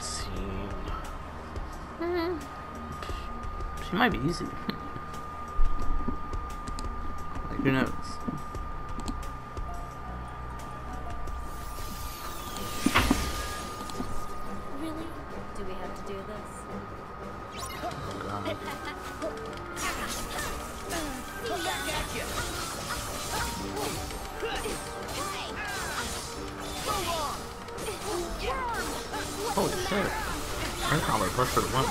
Christine. She might be easy. Like, who knows? Really? Do we have to do this? Oh god. Holy shit. Air combo plus for the one.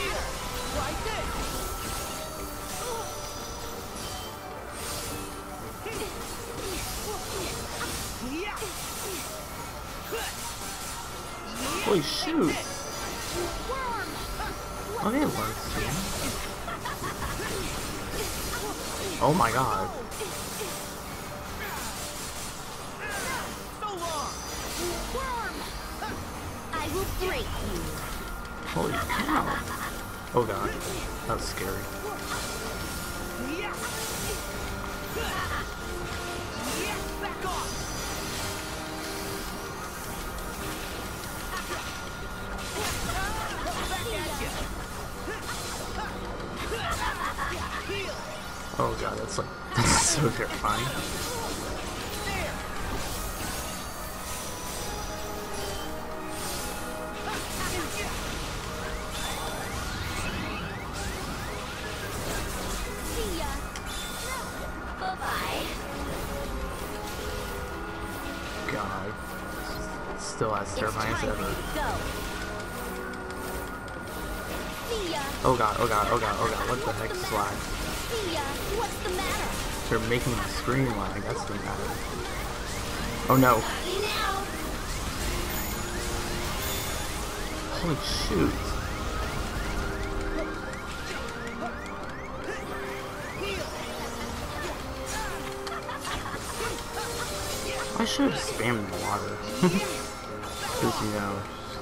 Holy shoot. Okay, it works. Oh my god. I will break you. Holy cow. Oh god. That was scary. Oh god, that's like, that's so terrifying. See ya. Bye-bye. God. Still as terrifying as ever. Go. See ya. Oh god, oh god, oh god, oh god, what the heck is lag? See ya. What's the matter? They're making my screen lag, that's the matter. Oh no. Now. Holy shoot. I should have spammed the water. Because, you know.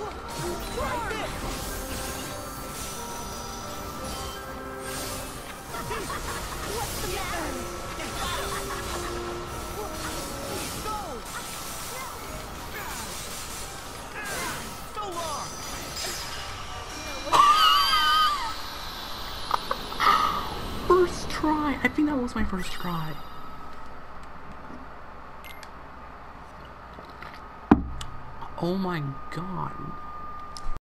What's the matter? First try! I think that was my first try. Oh my god.